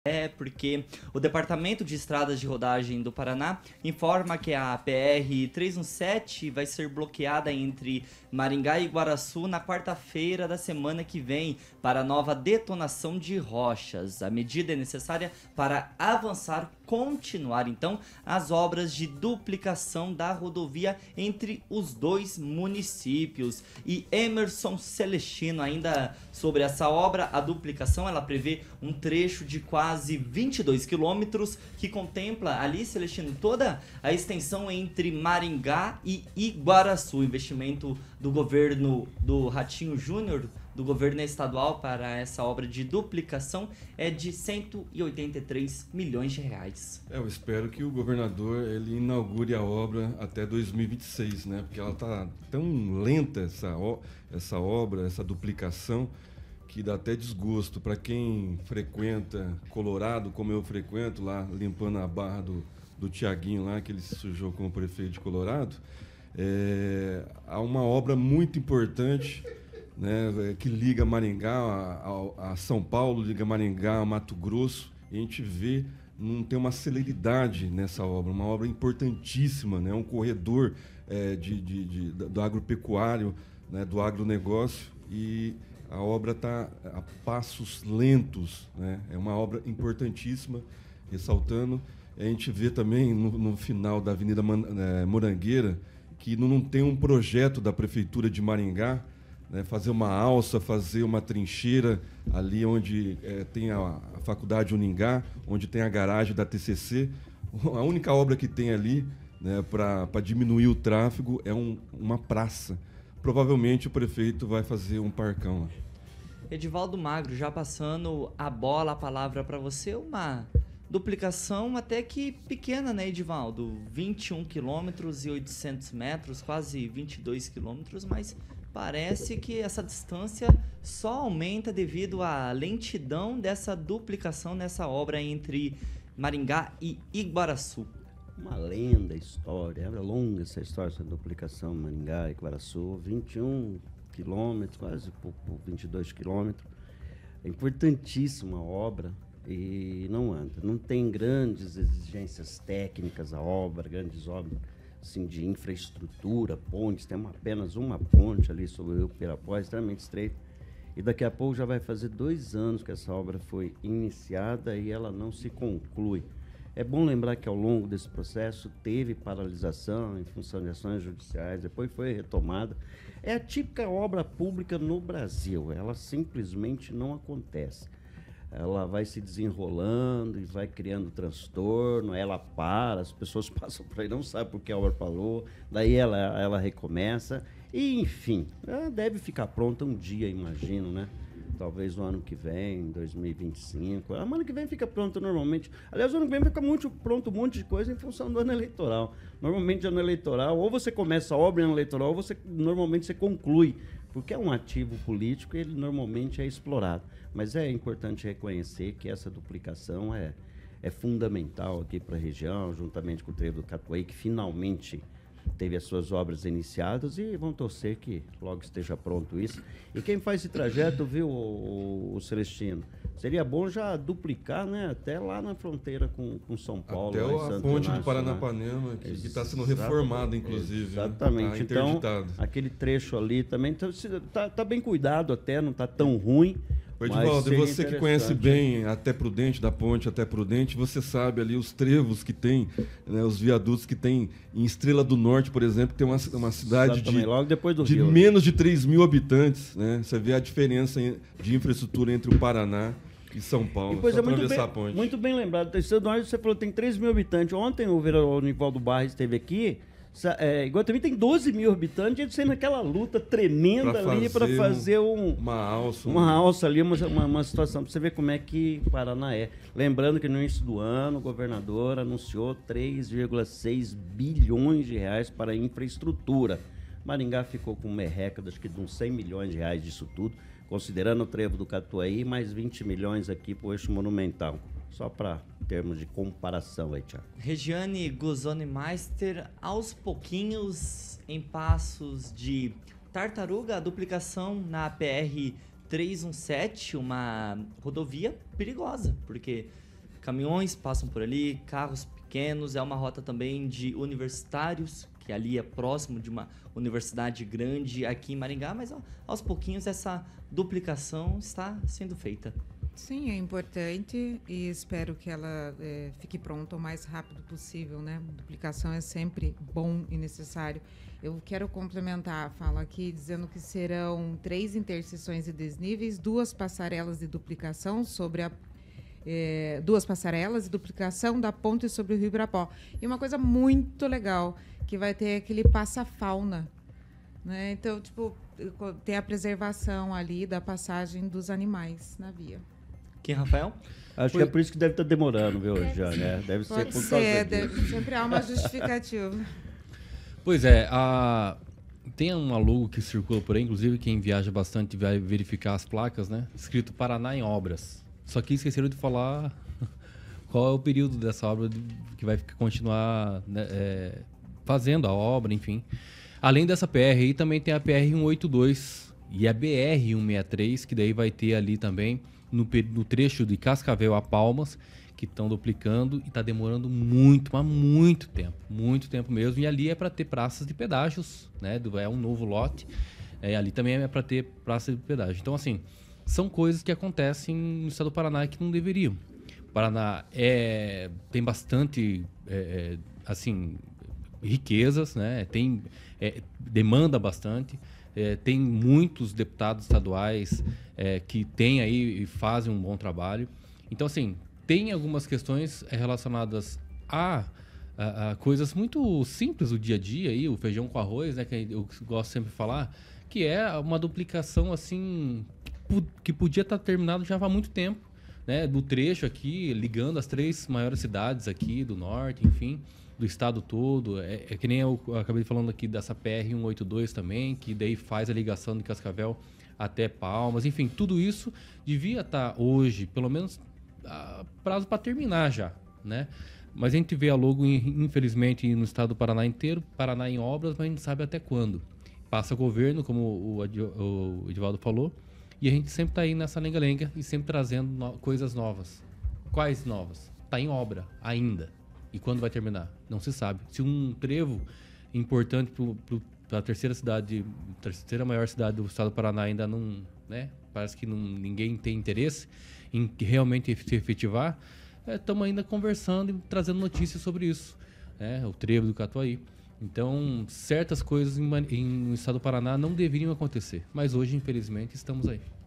Porque o Departamento de Estradas de Rodagem do Paraná informa que a PR-317 vai ser bloqueada entre Maringá e Iguaraçu na quarta-feira da semana que vem para nova detonação de rochas. A medida é necessária para continuar então as obras de duplicação da rodovia entre os dois municípios. E Emerson Celestino, ainda sobre essa obra, a duplicação ela prevê um trecho de quase 22 quilômetros que contempla ali, Celestino, toda a extensão entre Maringá e Iguaraçu. Investimento do governo do Ratinho Júnior, do governo estadual, para essa obra de duplicação é de 183 milhões de reais. Eu espero que o governador ele inaugure a obra até 2026, né? Porque ela tá tão lenta essa obra, essa duplicação, que dá até desgosto para quem frequenta Colorado, como eu frequento lá, limpando a barra do Tiaguinho lá, que ele se sujou como prefeito de Colorado. Há uma obra muito importante, né, que liga Maringá a São Paulo, liga Maringá a Mato Grosso, e a gente vê, não tem uma celeridade nessa obra, uma obra importantíssima, né, um corredor do agropecuário, né, do agronegócio, e a obra está a passos lentos, né, é uma obra importantíssima, ressaltando. A gente vê também no final da Avenida Morangueira que não tem um projeto da Prefeitura de Maringá, né, fazer uma alça, fazer uma trincheira ali onde tem a Faculdade Uningá, onde tem a garagem da TCC. A única obra que tem ali, né, para diminuir o tráfego é uma praça. Provavelmente o prefeito vai fazer um parcão lá. Edivaldo Magro, já passando a palavra para você, uma duplicação até que pequena, né, Edivaldo? 21 quilômetros e 800 metros, quase 22 quilômetros, mas parece que essa distância só aumenta devido à lentidão dessa duplicação nessa obra entre Maringá e Iguaraçu. Uma lenda história, é longa essa história, essa duplicação Maringá e Iguaraçu, 21 quilômetros, quase 22 quilômetros. É importantíssima a obra e não anda. Não tem grandes exigências técnicas a obra, grandes obras assim, de infraestrutura, pontes, tem apenas uma ponte ali sobre o Rio Pirapó, extremamente estreita, e daqui a pouco já vai fazer 2 anos que essa obra foi iniciada e ela não se conclui. É bom lembrar que ao longo desse processo teve paralisação em função de ações judiciais, depois foi retomada. É a típica obra pública no Brasil, ela simplesmente não acontece. Ela vai se desenrolando e vai criando transtorno, ela para, as pessoas passam por aí, não sabem por que a obra parou, daí ela recomeça, e enfim, ela deve ficar pronta um dia, imagino, né? Talvez no ano que vem, 2025. O ano que vem fica pronto normalmente. Aliás, o ano que vem fica pronto um monte de coisa em função do ano eleitoral. Normalmente, ano eleitoral, ou você começa a obra em ano eleitoral, ou normalmente você conclui, porque é um ativo político e ele normalmente é explorado. Mas é importante reconhecer que essa duplicação é fundamental aqui para a região, juntamente com o trevo do Catuaí, que finalmente teve as suas obras iniciadas, e vão torcer que logo esteja pronto isso. E quem faz esse trajeto, viu, o Celestino, seria bom já duplicar, né, até lá na fronteira com São Paulo. Até a ponte do Paranapanema, que está sendo reformada, inclusive. Exatamente. Né? Tá então, aquele trecho ali também tá bem cuidado até, não está tão ruim. Edivaldo, você que conhece bem Até Prudente, da ponte Até Prudente, você sabe ali os trevos que tem, né, os viadutos que tem em Estrela do Norte, por exemplo, que tem uma cidade logo depois do de Rio, menos de 3 mil habitantes, né? Você vê a diferença de infraestrutura entre o Paraná e São Paulo. E, pois é, muito bem lembrado. Estrela do Norte, você falou, tem 3 mil habitantes. Ontem o vereador Nivaldo Barres esteve aqui. Iguatemi tem 12 mil habitantes, e eles sendo aquela luta tremenda ali para fazer uma alça ali, uma situação, para você ver como é que o Paraná é. Lembrando que no início do ano o governador anunciou 3,6 bilhões de reais para infraestrutura. Maringá ficou com merreca, acho que de uns 100 milhões de reais disso tudo, considerando o trevo do Catuaí, mais 20 milhões aqui para o eixo monumental. Só para termos de comparação aí, Thiago. Regiane Guzoni Meister, aos pouquinhos, em passos de tartaruga, a duplicação na PR-317, uma rodovia perigosa, porque caminhões passam por ali, carros pequenos, é uma rota também de universitários, que ali é próximo de uma universidade grande aqui em Maringá, mas aos pouquinhos essa duplicação está sendo feita. Sim, é importante e espero que ela fique pronta o mais rápido possível, né? Duplicação é sempre bom e necessário. Eu quero complementar a fala aqui, dizendo que serão 3 interseções e desníveis, 2 passarelas de duplicação sobre a 2 passarelas de duplicação da ponte sobre o Rio Ibrapó. E uma coisa muito legal, que vai ter aquele passa-fauna, né? Então, tipo, tem a preservação ali da passagem dos animais na via. Quem, Rafael? Acho que é por isso que deve estar demorando, viu, já, né? Deve ser Pode por ser, causa disso. sempre há uma justificativa. Pois é, tem uma logo que circula por aí, inclusive quem viaja bastante vai verificar as placas, né? Escrito Paraná em Obras. Só que esqueceram de falar qual é o período dessa obra que vai continuar, né, fazendo a obra, enfim. Além dessa PR aí, também tem a PR-182 e a BR-163, que daí vai ter ali também no trecho de Cascavel a Palmas, que estão duplicando e está demorando muito, mas muito tempo mesmo. E ali é para ter praças de pedágios, né? É um novo lote. Ali também é para ter praças de pedágio. Então, assim, são coisas que acontecem no estado do Paraná que não deveriam. O Paraná tem bastante, assim, riquezas, né? Demanda bastante. Tem muitos deputados estaduais que têm aí e fazem um bom trabalho. Então, assim, tem algumas questões relacionadas a coisas muito simples do dia a dia, aí, o feijão com arroz, né, que eu gosto sempre de falar, que é uma duplicação assim que podia estar terminado já há muito tempo, né, do trecho aqui, ligando as 3 maiores cidades aqui do norte, enfim, do estado todo. É que nem eu acabei falando aqui dessa PR-182 também, que daí faz a ligação de Cascavel até Palmas. Enfim, tudo isso devia estar hoje, pelo menos, prazo para terminar já, né? Mas a gente vê a logo, infelizmente, no estado do Paraná inteiro, Paraná em obras, mas a gente sabe até quando. Passa governo, como o Edivaldo falou, e a gente sempre está aí nessa lenga-lenga e sempre trazendo coisas novas. Quais novas? Está em obra ainda. E quando vai terminar? Não se sabe. Se um trevo importante para a terceira maior cidade do estado do Paraná ainda não, né? Parece que ninguém tem interesse em realmente se efetivar, estamos ainda conversando e trazendo notícias sobre isso, né? O trevo do Catuaí. Então, certas coisas no estado do Paraná não deveriam acontecer, mas hoje, infelizmente, estamos aí.